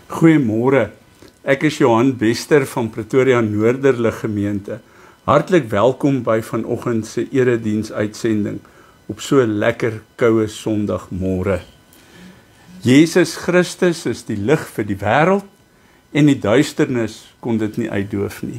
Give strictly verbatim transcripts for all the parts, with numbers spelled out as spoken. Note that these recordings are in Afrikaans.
Goeiemôre, ek is Johan Bester van Pretoria Noorderlig gemeente. Hartlik welkom by vanoggend se erediens uitsending op so lekker koue Sondagmôre. Jesus Christus is die lig vir die wêreld en die duisternis kon dit nie uitdoof nie.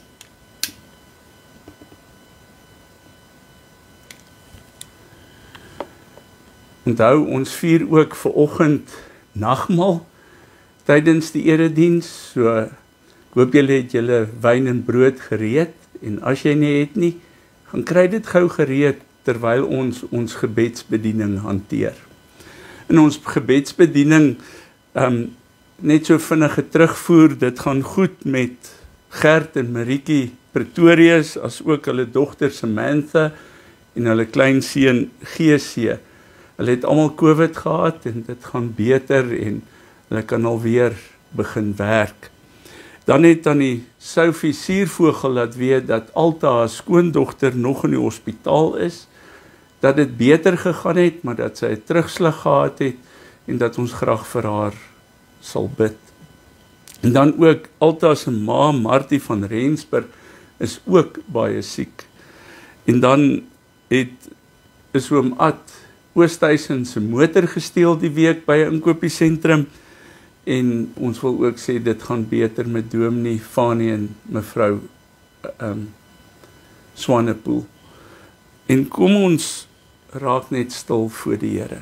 Onthou, ons vier ook vanoggend nagmaal tydens die erediens, so ek hoop julle het julle wyn en brood gereed, en as jy nie het nie, gaan kry dit gou gereed terwyl ons ons gebedsbediening hanteer. In ons gebedsbediening, um, net so vinnige terugvoer, dit gaan goed met Gert en Marietjie Pretorius, as ook hulle dogter Samantha en hulle kleinseun G C. Hulle het almal COVID gehad en dit gaan beter en hulle kan alweer begin werk. Dan het dan die Sophie Suurvogel laat weet dat Alta, haar skoondogter, nog in die hospitaal is, dat dit beter gegaan het, maar dat sy 'n terugslag gehad het en dat ons graag vir haar sal bid. En dan ook Alta se ma, Martie van Rensburg, is ook baie siek. En dan het is oom Ad Oosthuizen se motor gesteel die week by 'n inkopiesentrum. En ons wil ook sê dit gaan beter met Dominee Fanie en mevrou um, Swanepoel. En kom ons raak net stil voor die Here.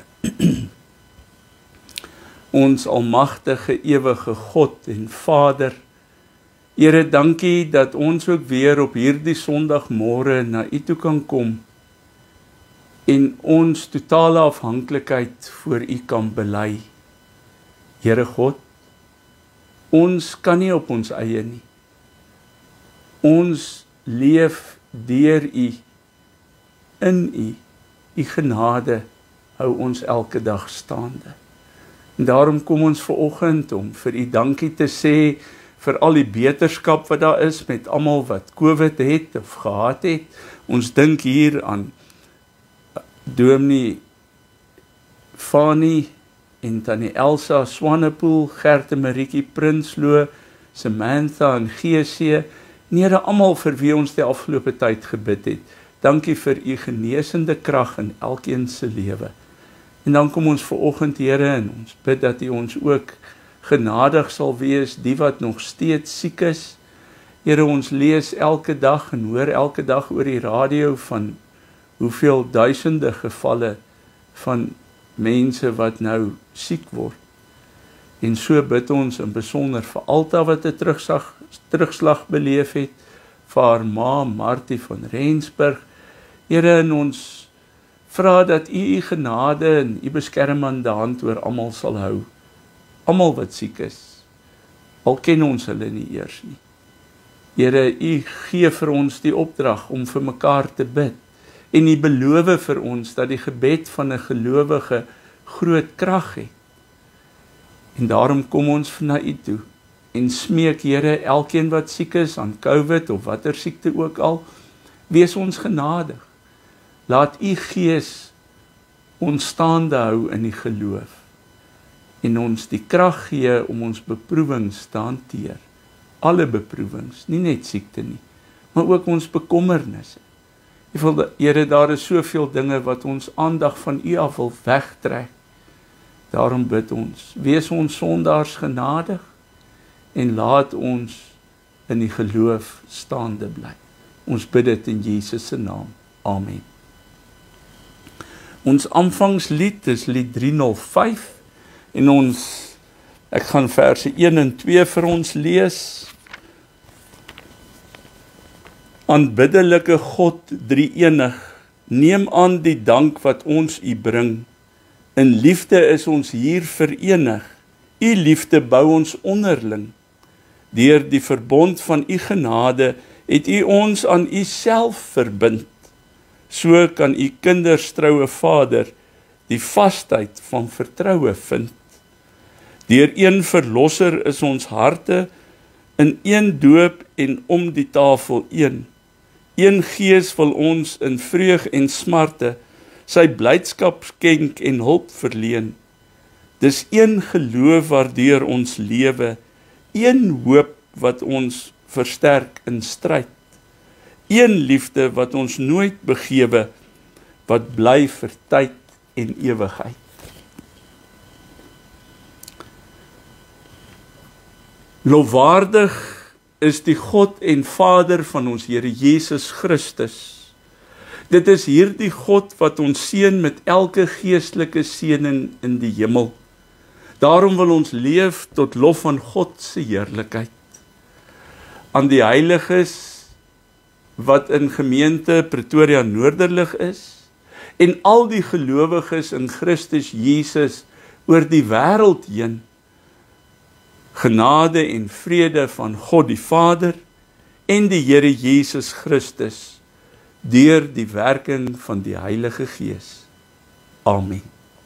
Ons almagtige ewige God en Vader, Here, dankie dat ons ook weer op hierdie Sondagmôre na U toe kan kom en ons totale afhanklikheid voor U kan bely. Here God, ons kan nie op ons eie nie. Ons leef deur U, in U, U genade hou ons elke dag staande. En daarom kom ons vanoggend om vir U dankie te sê vir al die beterskap wat daar is met almal wat COVID het of gehad het. Ons dink hier aan Dominee Fanie en Tannie Elsa Swanepoel, Gert en Marietjie Prinsloo, Samantha en G C, en Here, almal vir wie ons die afgelope tyd gebid het. Dankie vir U genesende krag in elkeen se lewe. En dan kom ons vanoggend, Here, en ons bid dat U ons ook genadig sal wees, die wat nog steeds siek is. Here, ons lees elke dag en hoor elke dag oor die radio van hoeveel duisende gevalle van mense wat nou siek word. En so bid ons in besonder vir Alta wat 'n terugslag, terugslag beleef het, vir haar ma Martie van Rensburg. Here, en ons vra dat U U genade en U beskermende hand oor almal sal hou. Almal wat siek is, al ken ons hulle nie eers nie. Here, U gee vir ons die opdrag om vir mekaar te bid. En U beloof vir ons dat die gebed van 'n gelowige groot krag het. En daarom kom ons na U toe en smeek, Here, elkeen wat siek is aan COVID of watter siekte ook al, wees ons genadig. Laat U Gees ons staande hou in die geloof en ons die krag gee om ons beproewings te hanteer. Alle beproewings, nie net siekte nie, maar ook ons bekommernisse. Here, daar is soveel dinge wat ons aandag van U af wil wegtrek. Daarom bid ons, wees ons sondaars genadig en laat ons in die geloof staande bly. Ons bid dit in Jesus se naam. Amen. Ons aanvangslied is lied driehonderd vyf en ons, ek gaan verse een en twee vir ons lees. Aanbiddelike God drie-enig, neem aan die dank wat ons U bring. In liefde is ons hier verenig, U liefde bou ons onderling. Deur die verbond van U genade het U ons aan U self verbind. So kan U kinders troue Vader die vastheid van vertroue vind. Deur een verlosser is ons harte in een doop en om die tafel een. Een Gees wil ons in vreug en smarte sy blydskap skenk en hulp verleen. Dis een geloof waardeur ons lewe, een hoop wat ons versterk in stryd, een liefde wat ons nooit begewe, wat bly vir tyd en ewigheid. Lofwaardig is die God en Vader van ons Here Jesus Christus. Dit is hierdie God wat ons seën met elke geestelike seëning in die hemel. Daarom wil ons leef tot lof van God se heerlikheid. Aan die heiliges wat in gemeente Pretoria Noorderlig is, en al die gelowiges in Christus Jesus oor die wêreld heen, genade en vrede van God die Vader en die Here Jesus Christus deur die werking van die Heilige Gees. Amen.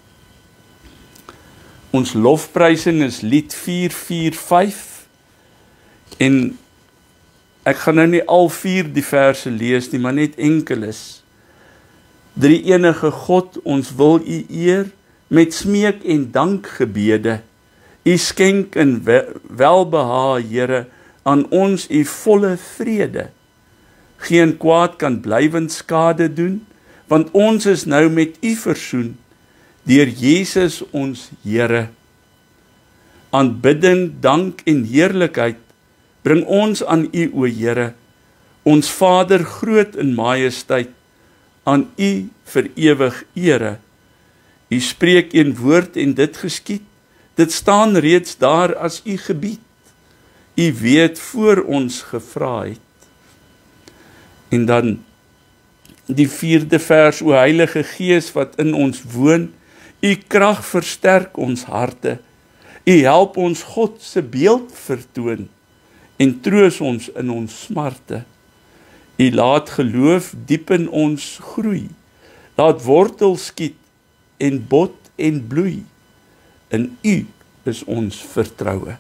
Ons lofprysing is lied vier vier vyf en ek gaan nou nie al vier die verse lees nie, maar net enkeles. Drie enige God, ons wil U eer met smeek en dankgebede. U skenk in welbehae, Here, aan ons U volle vrede. Geen kwaad kan blywend skade doen, want ons is nou met U versoen, deur Jesus ons Here. Aanbidding, dank en heerlikheid bring ons aan U, o Here, ons Vader groot in majesteit, aan U vir ewig ere. U spreek een woord en dit geskied, dit staan reeds daar as U gebied. U weet voor ons gevra het. En dan die vierde vers, o Heilige Gees wat in ons woon, U krag versterk ons harte. U help ons God se beeld vertoon en troos ons in ons smarte. U laat geloof diep in ons groei, laat wortel skiet en bot en bloei. In U is ons vertroue.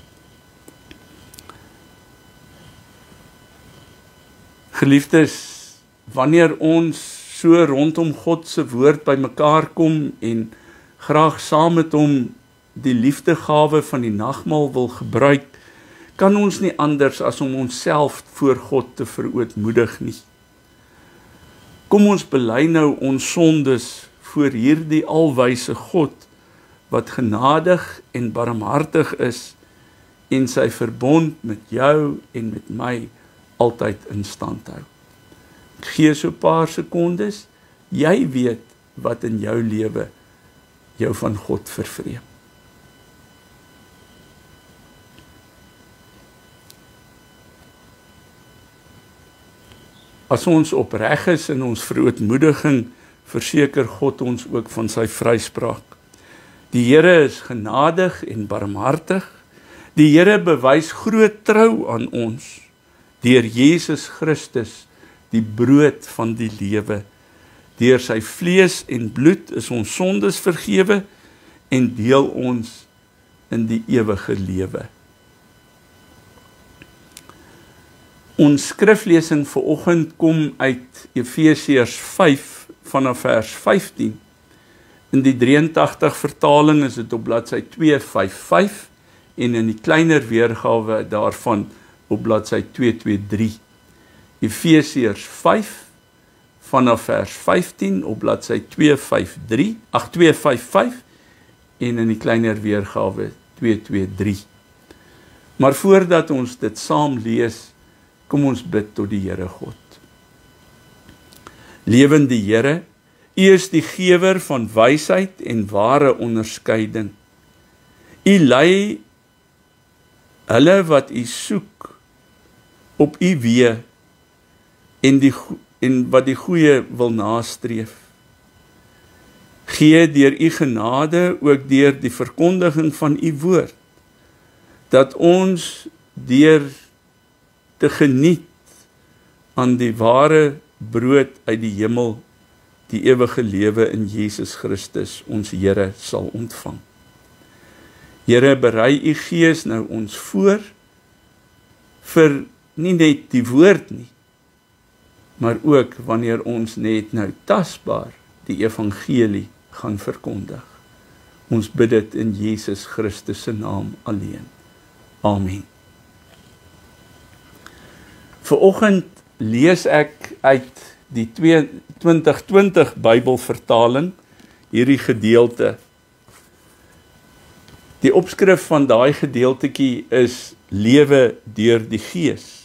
Geliefdes, wanneer ons so rondom God se woord by mekaar kom en graag saam met hom die liefdegawe van die nagmaal wil gebruik, kan ons nie anders as om onsself voor God te verootmoedig nie. Kom ons bely nou ons sondes voor hierdie alwyse God, wat genadig en barmhartig is en sy verbond met jou en met my altyd in stand hou. Ek gee so 'n paar sekondes, jy weet wat in jou lewe jou van God vervreem. As ons opreg is in ons verootmoediging, verseker God ons ook van sy vryspraak. Die Here is genadig en barmhartig. Die Here bewys groot trou aan ons, deur Jesus Christus, die brood van die lewe. Deur sy vlees en bloed is ons sondes vergewe en deel ons in die ewige lewe. Ons skriflesing vanoggend kom uit Efesiërs vyf vanaf vers vyftien. In die drieëntagtig vertaling is dit op bladsy twee vyf vyf en in die kleiner weergawe daarvan op bladsy twee twee drie. Efesiërs vyf vanaf vers vyftien op bladsy twee vyf drie, ag twee vyf vyf en in die kleiner weergawe twee twee drie. Maar voordat ons dit saam lees, kom ons bid tot die Here God. Lewende Here, U is die gewer van wysheid en ware onderskeiding. U lei hulle wat U soek op U weë en die en wat die goeie wil nastreef. Gee deur U genade ook deur die verkondiging van U woord, dat ons deur te geniet aan die ware brood uit die hemel, die ewige lewe in Jesus Christus, ons Here, sal ontvang. Here, berei U Gees nou ons voor, vir nie net die woord nie, maar ook wanneer ons net nou tasbaar die evangelie gaan verkondig. Ons bid dit in Jesus Christus se naam alleen. Amen. Vanoggend lees ek uit die twintig twintig Bybelvertaling hierdie gedeelte. Die opskrif van daai gedeeltetjie is Lewe deur die Gees.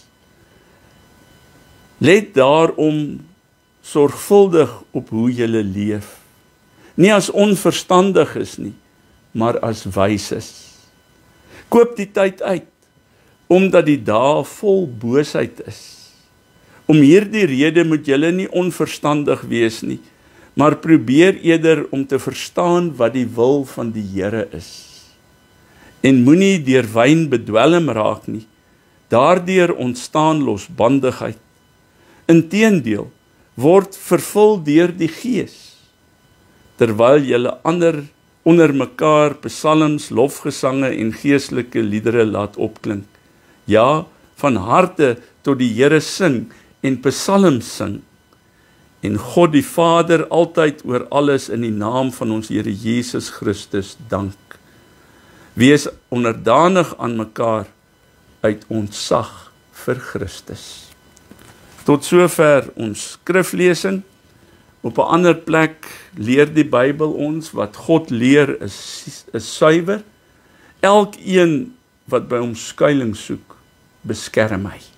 Let daarom sorgvuldig op hoe julle leef. Nie as onverstandiges nie, maar as wyses. Koop die tyd uit, omdat die dae vol boosheid is. Om hierdie rede moet julle nie onverstandig wees nie, maar probeer eerder om te verstaan wat die wil van die Here is. En moenie deur wyn bedwelm raak nie, daardeur ontstaan losbandigheid. Inteendeel, word vervul deur die Gees, terwyl julle ander onder mekaar psalms, lofgesange en geestelike liedere laat opklink. Ja, van harte tot die Here sing en psalms sing. En God die Vader altyd oor alles in die naam van ons Here Jesus Christus dank. Wees onderdanig aan mekaar uit ontzag vir Christus. Tot sover ons skriflesing. Op 'n ander plek leer die Bybel ons wat God leer is, is suiwer. Elkeen wat by hom skuilings soek, beskerm hy.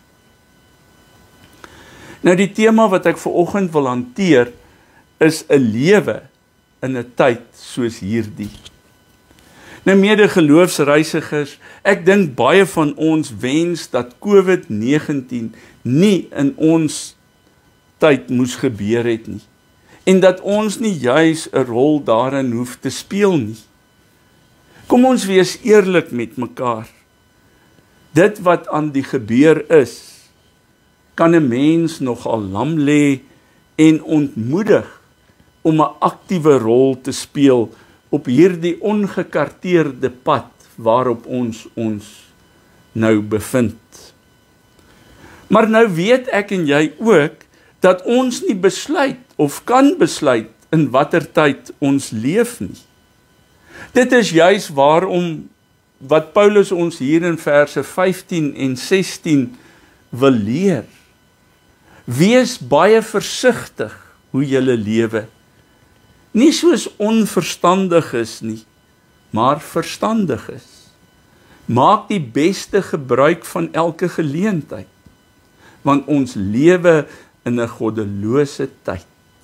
Nou die tema wat ek vanoggend wil hanteer is 'n lewe in 'n tyd soos hierdie. Nou medegeloofsreisigers, ek dink baie van ons wens dat COVID negentien nie in ons tyd moes gebeur het nie. En dat ons nie juis 'n rol daarin hoef te speel nie. Kom ons wees eerlik met mekaar. Dit wat aan die gebeur is, kan 'n mens nogal lam lê en ontmoedig om 'n aktiewe rol te speel op hierdie ongekarteerde pad waarop ons ons nou bevind. Maar nou weet ek en jy ook dat ons nie besluit of kan besluit in watter tyd ons leef nie. Dit is juis waarom wat Paulus ons hier in verse vyftien en sestien wil leer. Wees baie versigtig hoe julle lewe. Nie soos onverstandig is nie, maar verstandig is. Maak die beste gebruik van elke geleentheid, want ons lewe in 'n goddelose tyd.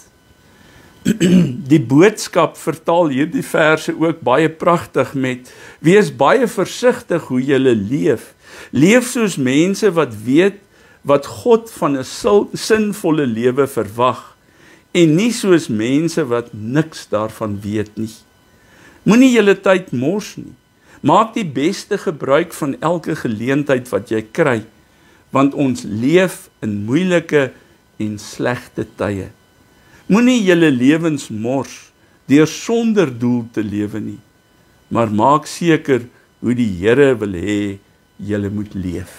Die boodskap vertaal hierdie verse ook baie pragtig met: wees baie versigtig hoe julle leef. Leef soos mense wat weet wat God van 'n sinvolle lewe verwag, en nie soos mense wat niks daarvan weet nie. Moenie julle tyd mors nie. Maak die beste gebruik van elke geleentheid wat jy kry, want ons leef in moeilike en slegte tye. Moenie julle lewens mors deur sonder doel te lewe nie, maar maak seker hoe die Here wil hê julle moet leef.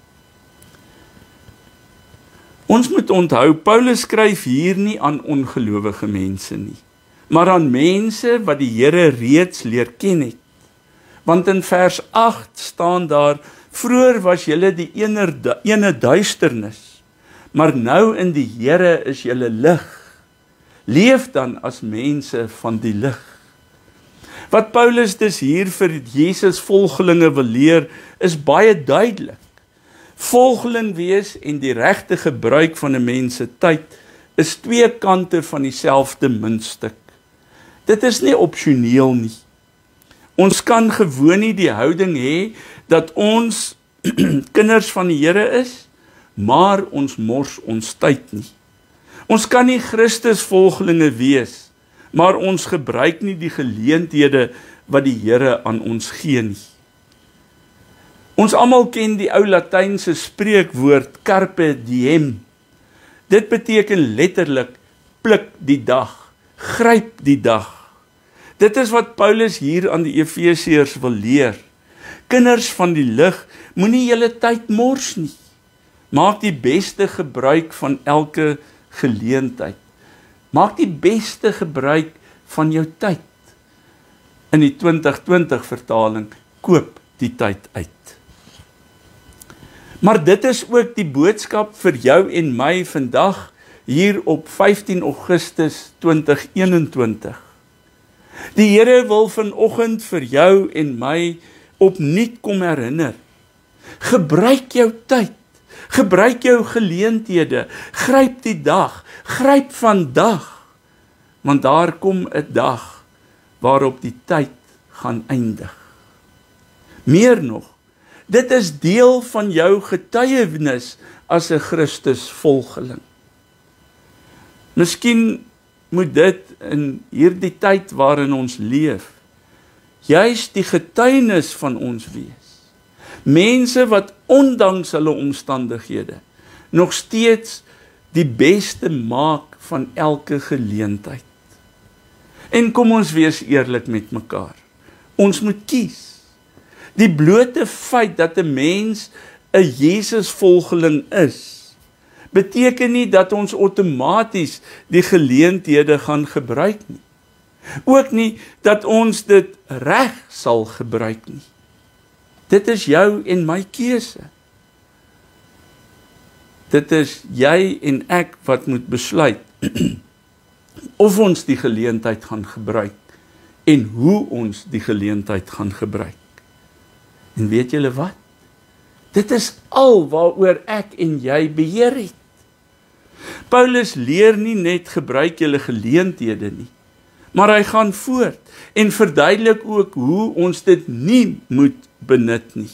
Ons moet onthou, Paulus skryf hier nie aan ongelowige mense nie, maar aan mense wat die Here reeds leer ken het. Want in vers agt staan daar: vroeër was julle die ene, ene duisternis, maar nou in die Here is julle lig. Leef dan as mense van die lig. Wat Paulus dus hier vir Jesus volgelinge wil leer, is baie duidelik. Volgeling wees en die regte gebruik van 'n mens se tyd is twee kante van dieselfde muntstuk. Dit is nie opsioneel nie. Ons kan gewoon nie die houding hê dat ons kinders van die Here is, maar ons mors ons tyd nie. Ons kan nie Christus volgelinge wees, maar ons gebruik nie die geleenthede wat die Here aan ons gee nie. Ons almal ken die ou Latynse spreekwoord carpe diem. Dit beteken letterlik pluk die dag, gryp die dag. Dit is wat Paulus hier aan die Efesiërs wil leer. Kinders van die lig, moenie julle tyd mors nie. Maak die beste gebruik van elke geleentheid. Maak die beste gebruik van jou tyd. In die twintig twintig vertaling, koop die tyd uit. Maar dit is ook die boodskap vir jou en my vandag, hier op vyftien Augustus twintig eenentwintig. Die Here wil vanoggend vir jou en my opnuut kom herinner. Gebruik jou tyd, gebruik jou geleenthede, gryp die dag, gryp vandag, want daar kom 'n dag waarop die tyd gaan eindig. Meer nog, dit is deel van jou getuienis as 'n Christusvolgeling. Miskien moet dit in hierdie tyd waarin ons leef, juis die getuienis van ons wees. Mense wat ondanks hulle omstandighede nog steeds die beste maak van elke geleentheid. En kom ons wees eerlik met mekaar. Ons moet kies. Die blote feit dat 'n mens 'n Jesusvolgeling is, beteken nie dat ons outomaties die geleenthede gaan gebruik nie. Ook nie dat ons dit reg sal gebruik nie. Dit is jou en my keuse. Dit is jy en ek wat moet besluit of ons die geleentheid gaan gebruik en hoe ons die geleentheid gaan gebruik. En weet julle wat? Dit is al waaroor ek en jy beheer het. Paulus leer nie net gebruik julle geleenthede nie, maar hy gaan voort en verduidelik ook hoe ons dit nie moet benut nie.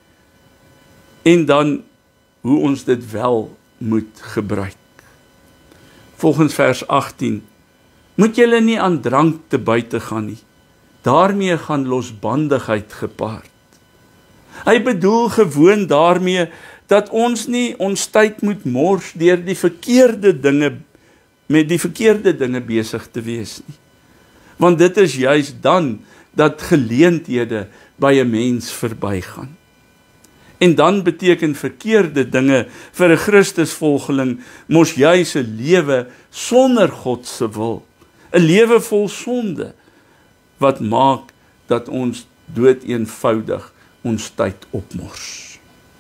En dan hoe ons dit wel moet gebruik. Volgens vers agttien, moet julle nie aan drank te buite gaan nie. Daarmee gaan losbandigheid gepaard. Hy bedoel gewoon daarmee dat ons nie ons tyd moet mors deur die verkeerde dinge met die verkeerde dinge besig te wees nie. Want dit is juis dan dat geleenthede by 'n mens verbygaan. En dan beteken verkeerde dinge vir 'n Christusvolgeling mos juis 'n lewe sonder God se wil, 'n lewe vol sonde wat maak dat ons doeteenvoudig ons tyd opmors.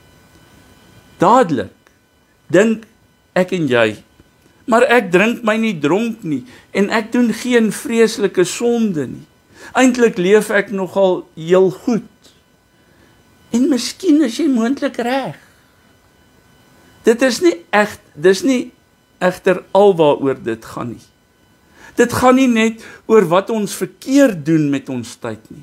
Dadelik dink ek en jy, maar ek drink my nie dronk nie en ek doen geen vreeslike sonde nie. Eintlik leef ek nogal heel goed. En miskien is jy moontlik reg. Dit is nie echt, dis nie egter alwaaroor dit gaan nie. Dit gaan nie net oor wat ons verkeerd doen met ons tyd nie,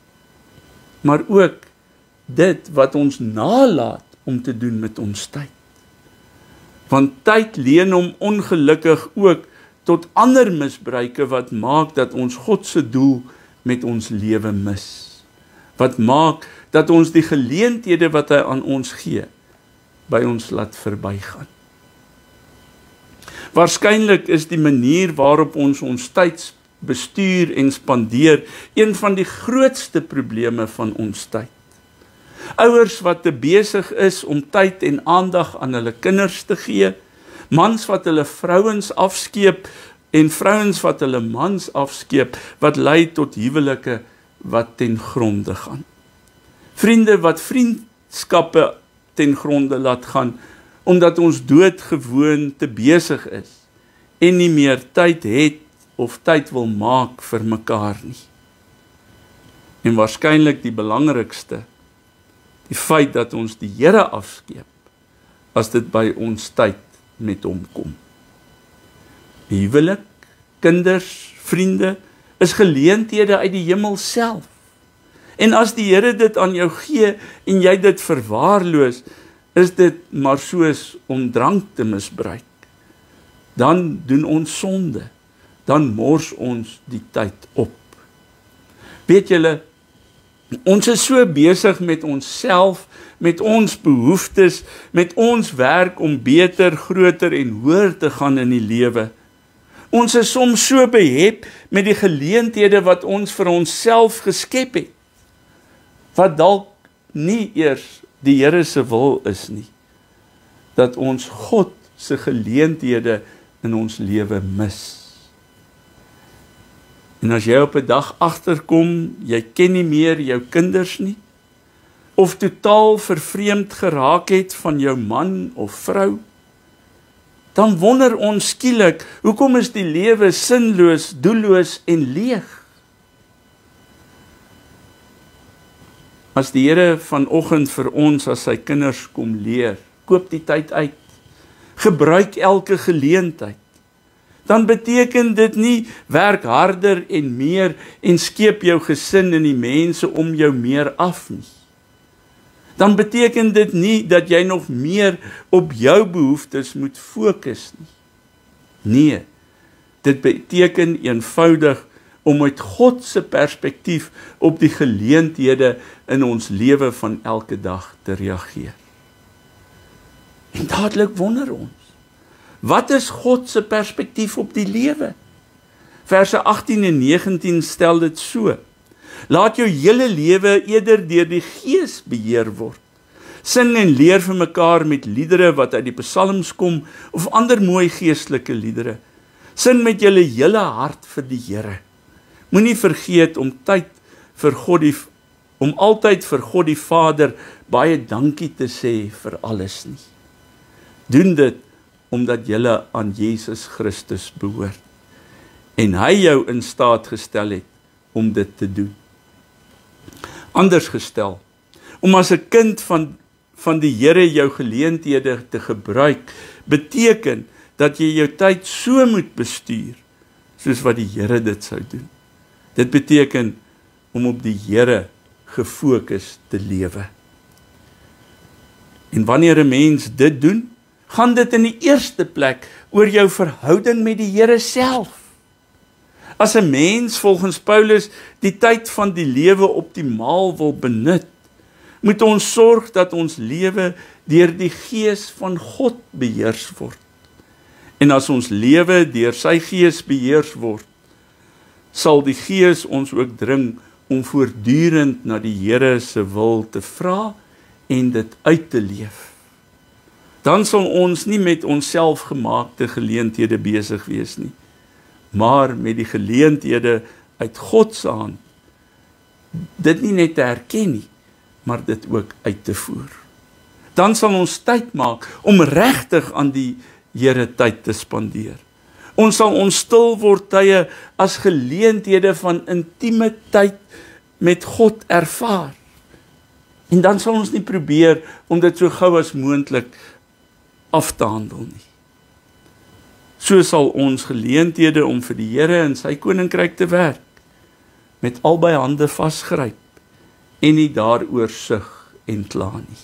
maar ook dit wat ons naalaat om te doen met ons tyd. Want tyd leen hom ongelukkig ook tot ander misbruike wat maak dat ons God se doel met ons lewe mis. Wat maak dat ons die geleenthede wat hy aan ons gee, by ons laat verbygaan. Waarskynlik is die manier waarop ons ons tyd bestuur en spandeer een van die grootste probleme van ons tyd. Ouers wat te besig is om tyd en aandag aan hulle kinders te gee, mans wat hulle vrouens afskeep en vrouens wat hulle mans afskeep, wat lei tot huwelike wat ten gronde gaan. Vriende wat vriendskappe ten gronde laat gaan, omdat ons doodgewoon te besig is en nie meer tyd het of tyd wil maak vir mekaar nie. En waarskynlik die belangrikste, die feit dat ons die Here afskeep, as dit by ons tyd met hom kom. Huwelik, kinders, vriende, is geleenthede uit die hemel self. En as die Here dit aan jou gee, en jy dit verwaarloos, is dit maar soos om drank te misbruik. Dan doen ons sonde, dan mors ons die tyd op. Weet julle, ons is so besig met onsself, met ons behoeftes, met ons werk om beter, groter en hoër te gaan in die lewe. Ons is soms so behep met die geleenthede wat ons vir onsself geskep het, wat dalk nie eers die Here se wil is nie, dat ons God se geleenthede in ons lewe mis. En as jy op 'n dag agterkom, jy ken nie meer jou kinders nie, of totaal vervreemd geraak het van jou man of vrou, dan wonder ons skielik, hoekom is die lewe sinloos, doelloos en leeg? As die Here vanoggend vir ons as sy kinders kom leer, koop die tyd uit, gebruik elke geleentheid, dan beteken dit nie werk harder en meer en skeep jou gesin en die mense om jou meer af nie. Dan beteken dit nie dat jy nog meer op jou behoeftes moet fokus nie. Nee, dit beteken eenvoudig om uit God se perspektief op die geleenthede in ons lewe van elke dag te reageer. En dadelik wonder ons, wat is God se perspektief op die lewe? Verse agttien en negentien stel dit so: laat jou hele lewe eerder deur die Gees beheer word. Sing en leer vir mekaar met liedere wat uit die psalms kom, of ander mooi geestelike liedere. Sing met julle hele hart vir die Here. Moenie vergeet om tyd vir God die, om altyd vir God die Vader baie dankie te sê vir alles nie. Doen dit omdat julle aan Jesus Christus behoort en hy jou in staat gestel het om dit te doen. Anders gestel, om as 'n kind van, van die Here jou geleenthede te gebruik, beteken dat jy jou tyd so moet bestuur, soos wat die Here dit sou doen. Dit beteken om op die Here gefokus te lewe. En wanneer 'n mens dit doen, gaan dit in die eerste plek oor jou verhouding met die Here self. As 'n mens volgens Paulus die tyd van die lewe optimaal wil benut, moet ons sorg dat ons lewe deur die Gees van God beheers word. En as ons lewe deur sy Gees beheers word, sal die Gees ons ook dring om voortdurend na die Here se wil te vra en dit uit te leef. Dan sal ons nie met ons selfgemaakte geleenthede besig wees nie, maar met die geleenthede uit God se hand, dit nie net te herken nie, maar dit ook uit te voer. Dan sal ons tyd maak om regtig aan die Here tyd te spandeer. Ons sal ons stil word tye as geleenthede van intieme tyd met God ervaar. En dan sal ons nie probeer om dit so gou as moontlik af te handel nie. So sal ons geleenthede om vir die Here en sy koninkryk te werk, met albei hande vasgryp en nie daaroor sug en kla nie.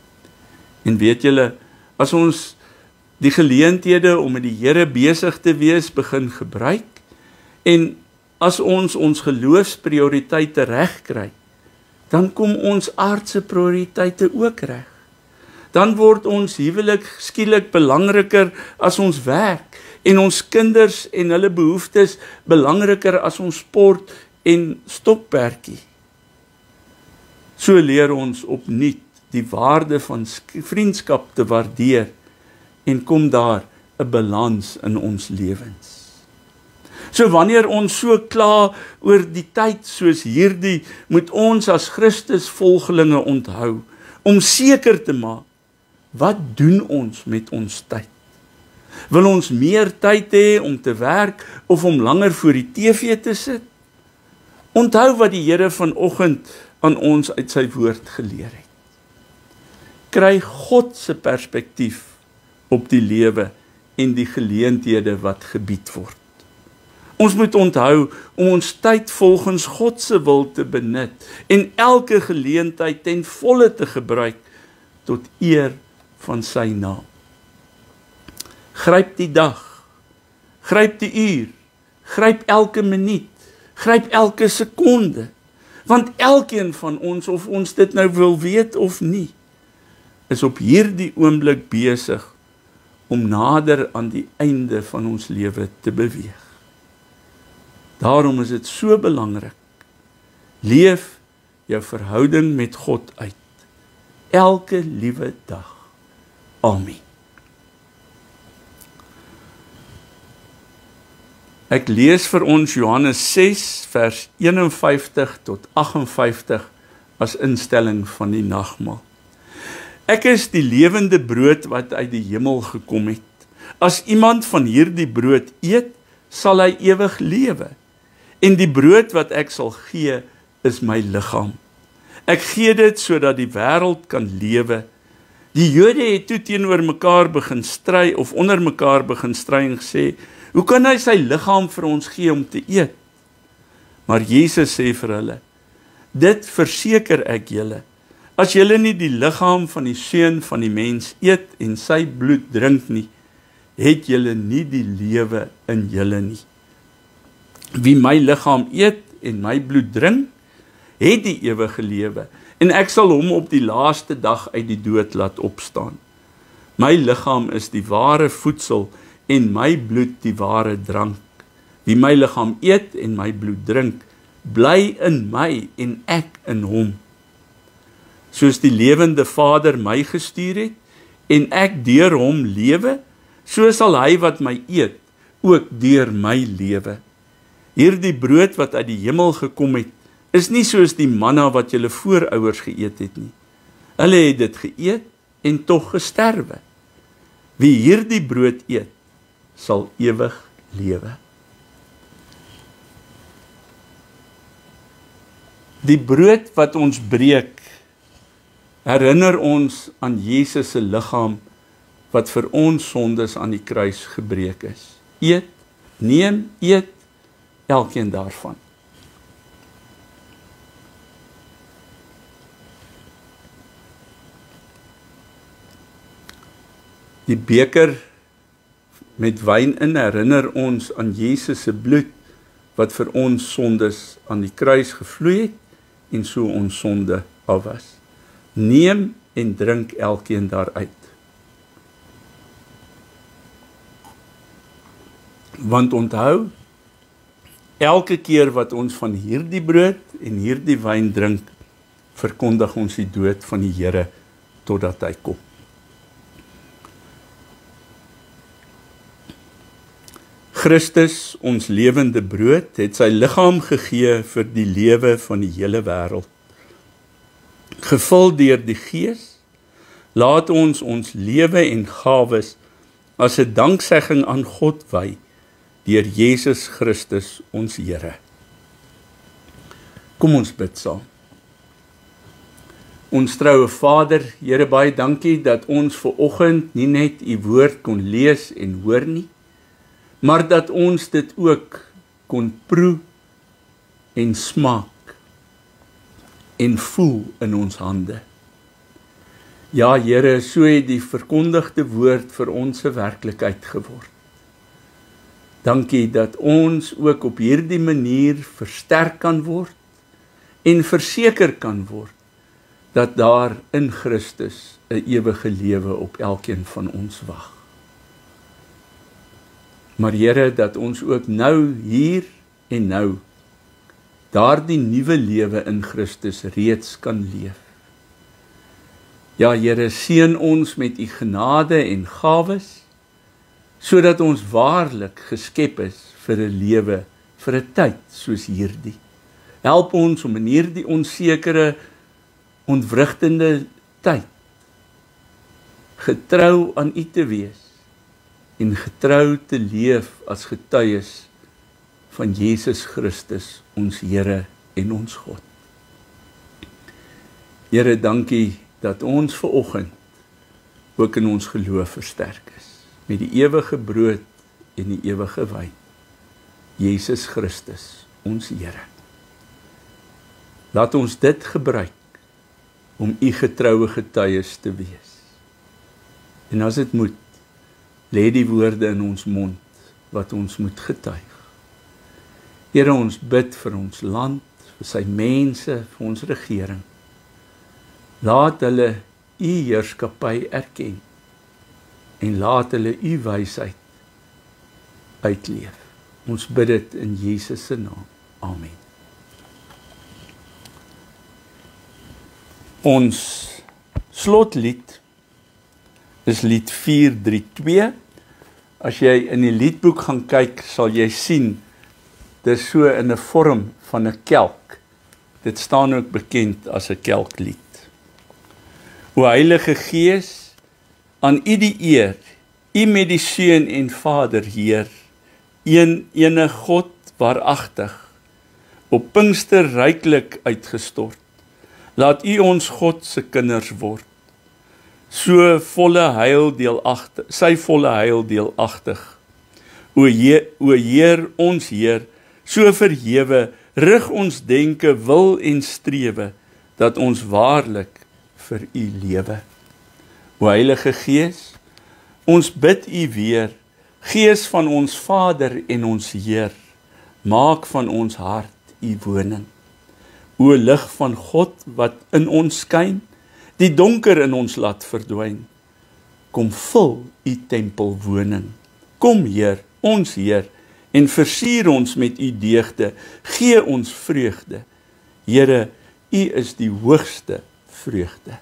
En weet julle, as ons die geleenthede om met die Here besig te wees begin gebruik, en as ons ons geloofsprioriteite reg kry, dan kom ons aardse prioriteite ook reg. Dan word ons huwelik skielik belangriker as ons werk, en ons kinders en hulle behoeftes belangriker as ons sport en stokperdjie. So leer ons opnuut die waarde van vriendskap te waardeer, en kom daar 'n balans in ons lewens. So wanneer ons so kla oor die tyd soos hierdie, moet ons as Christus volgelinge onthou, om seker te maak, wat doen ons met ons tyd? Wil ons meer tyd hê om te werk, of om langer voor die T V te sit? Onthou wat die Here vanoggend aan ons uit sy woord geleer het. Kry God se perspektief op die lewe en die geleenthede wat gebied word. Ons moet onthou om ons tyd volgens God se wil te benut en elke geleentheid ten volle te gebruik tot eer van sy naam. Gryp die dag, gryp die uur, gryp elke minuut, gryp elke sekonde, want elkeen van ons, of ons dit nou wil weet of nie, is op hierdie oomblik besig om nader aan die einde van ons lewe te beweeg. Daarom is dit so belangrik, leef jou verhouding met God uit, elke liewe dag. Amen. Ek lees vir ons Johannes ses vers eenenvyftig tot agt en vyftig as instelling van die nagmaal. Ek is die lewende brood wat uit die hemel gekom het. As iemand van hierdie brood eet, sal hy ewig lewe. En die brood wat ek sal gee, is my liggaam. Ek gee dit sodat die wêreld kan lewe. Die Jode het toe teenoor mekaar begin stry of onder mekaar begin stry en gesê, hoe kan hy sy liggaam vir ons gee om te eet? Maar Jesus sê vir hulle, dit verseker ek julle, as julle nie die liggaam van die Seun van die mens eet en sy bloed drink nie, het julle nie die lewe in julle nie. Wie my liggaam eet en my bloed drink, het die ewige lewe, en ek sal hom op die laaste dag uit die dood laat opstaan. My liggaam is die ware voedsel, en my bloed die ware drank. Wie my liggaam eet en my bloed drink, bly in my en ek in hom. Soos die lewende Vader my gestuur het, en ek deur hom lewe, so sal hy wat my eet, ook deur my lewe. Hierdie brood wat uit die hemel gekom het, is nie soos die manna wat julle voorouers geëet het nie. Hulle het dit geëet en tog gesterwe. Wie hierdie brood eet, sal ewig lewe. Die brood wat ons breek, herinner ons aan Jesus se liggaam wat vir ons sondes aan die kruis gebreek is. Eet, neem, eet, elkeen daarvan. Die beker met wyn in herinner ons aan Jesus se bloed wat vir ons sondes aan die kruis gevloei het en so ons sonde afwas. Neem en drink elkeen daaruit. Want onthou, elke keer wat ons van hierdie brood en hierdie wyn drink, verkondig ons die dood van die Here totdat hy kom. Christus, ons lewende brood, het sy liggaam gegee vir die lewe van die hele wêreld. Gevul deur die Gees, laat ons ons lewe en gawes as 'n danksegging aan God wy, deur Jesus Christus, ons Here. Kom ons bid saam. Ons troue Vader, Here, baie dankie dat ons ver oggend nie net u woord kon lees en hoor nie, maar dat ons dit ook kon proe en smaak en voel in ons hande. Ja, Here, so het die verkondigde woord vir ons 'n werklikheid geword. Dankie dat ons ook op hierdie manier versterk kan word en verseker kan word dat daar in Christus 'n ewige lewe op elkeen van ons wag. Maar Here, dat ons ook nou, hier en nou, daardie nuwe lewe in Christus reeds kan leef. Ja, Here, seën ons met u genade en gawes, sodat ons waarlik geskep is vir 'n lewe, vir 'n tyd soos hierdie. Help ons om in hierdie onsekere, ontwrigtende tyd getrou aan u te wees en getrou te leef as getuies van Jesus Christus, ons Here en ons God. Here, dankie dat ons ver oggend ook in ons geloof versterk is, met die ewige brood en die ewige wyn, Jesus Christus, ons Here. Laat ons dit gebruik om u getroue getuies te wees. En as dit moet, lê die woorde in ons mond wat ons moet getuig. Here, ons bid vir ons land, vir sy mense, vir ons regering. Laat hulle u heerskappy erken en laat hulle u wysheid uitleef. Ons bid dit in Jesus se naam. Amen. Ons slotlied is lied vier drie twee, As jy in die liedboek gaan kyk, sal jy sien, dit is so in 'n vorm van 'n kelk. Dit staan ook bekend as 'n kelklied. O Heilige Gees, aan U die eer, U met die Seun en Vader Heer, een enige God waaragtig, op Pinkster ryklik uitgestort. Laat U ons God se kinders word, so volle heil deelagtig, sy volle heil deelagtig. O Heer, o Heer, ons Heer, so verhewe, rig ons denke, wil en strewe, dat ons waarlik vir U lewe. O Heilige Gees, ons bid U weer, Gees van ons Vader en ons Heer, maak van ons hart U woning. O lig van God wat in ons skyn, die donker in ons laat verdwyn. Kom vul U tempel woning. Kom Heer, ons Heer, en versier ons met U deugde, gee ons vreugde. Here, U is die hoogste vreugde.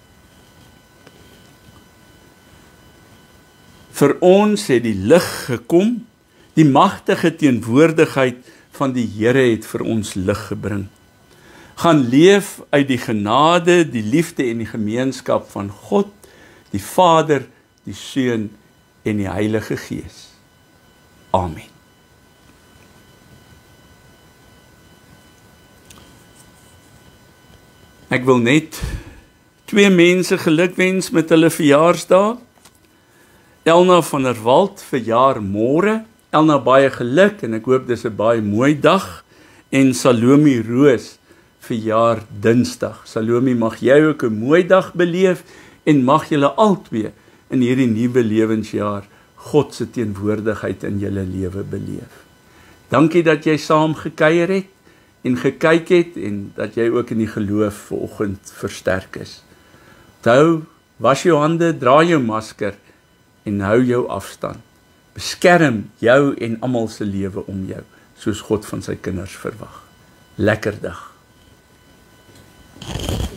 Vir ons het die lig gekom, die magtige teenwoordigheid van die Here het vir ons lig gebring. Gaan leef uit die genade, die liefde en die gemeenskap van God, die Vader, die Seun en die Heilige Gees. Amen. Ek wil net twee mense gelukwens met hulle verjaarsdae. Elna van der Walt verjaar môre. Elna, baie geluk en ek hoop dis 'n baie mooi dag. En Salome Roos verjaar Dinsdag. Salome, mag jy ook 'n mooi dag beleef en mag julle albei in hierdie nuwe lewensjaar God se teenwoordigheid in julle lewe beleef. Dankie dat jy saam gekuier het en gekyk het en dat jy ook in die geloof vanoggend versterk is. Onthou, was jou hande, dra jou masker en hou jou afstand. Beskerm jou en almal se lewe om jou, soos God van sy kinders verwag. Lekker dag.